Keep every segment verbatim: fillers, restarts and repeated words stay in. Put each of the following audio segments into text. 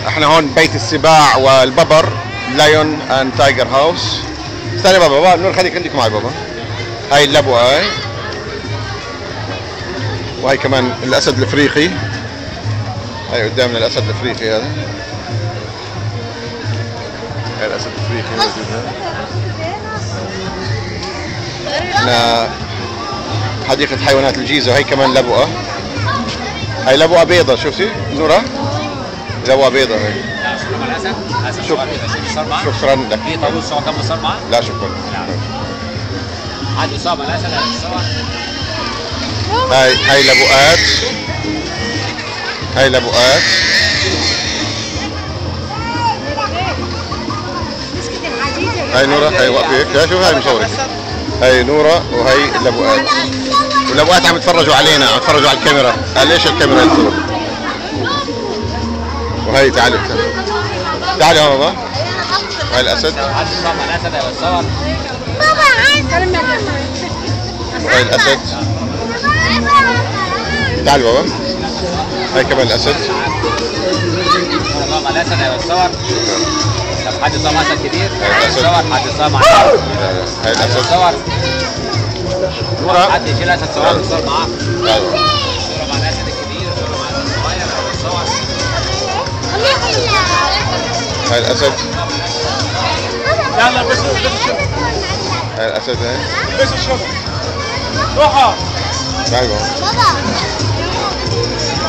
احنا هون بيت السباع والببر، لايون اند تايجر هاوس. استنى بابا، بابا نور خليك عندك معي بابا. هاي اللبوة هاي، وهي كمان الاسد الافريقي. هاي قدامنا الاسد الافريقي هذا. هاي الاسد الافريقي موجود هذا. احنا حديقة حيوانات الجيزة، وهي كمان لبوة. هاي لبوة بيضة، شفتي نورة؟ لبوة بيضة هاي. شوف شكرا لك. في طاووس سوا كم صار معه؟ لا شكرا. عاد يصاب الاسد هاي هاي لبوءات، هاي لبوءات. هاي نورة، هاي واقفة هيك، شوف هاي مصورة. هاي نورة وهي اللبوءات. واللبوءات عم يتفرجوا علينا، عم يتفرجوا على الكاميرا. قال ليش الكاميرا تصور؟ وهي تعالوا تعالوا يا بابا. هاي الاسد. عاد يصاب الاسد يتصور. بابا عايز وهي الاسد. تعال بابا. هاي كمان الاسد. طبعا الاسد يتصور. طب حد يصاب اسد كبير؟ هاي الاسد. حد يصاب مع هاي الاسد. يتصور. نورة. حد يشيل اسد صغير يتصور معاه. ايوه. صورة مع الاسد الكبير، صورة مع الاسد الصغير يتصور. هاي الاسد. يلا بس بس هاي الاسد هاي. بس الشوط روحوا. تعال بابا. بابا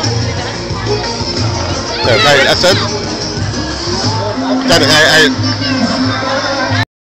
طيب هاي الاسد. تعال هاي هاي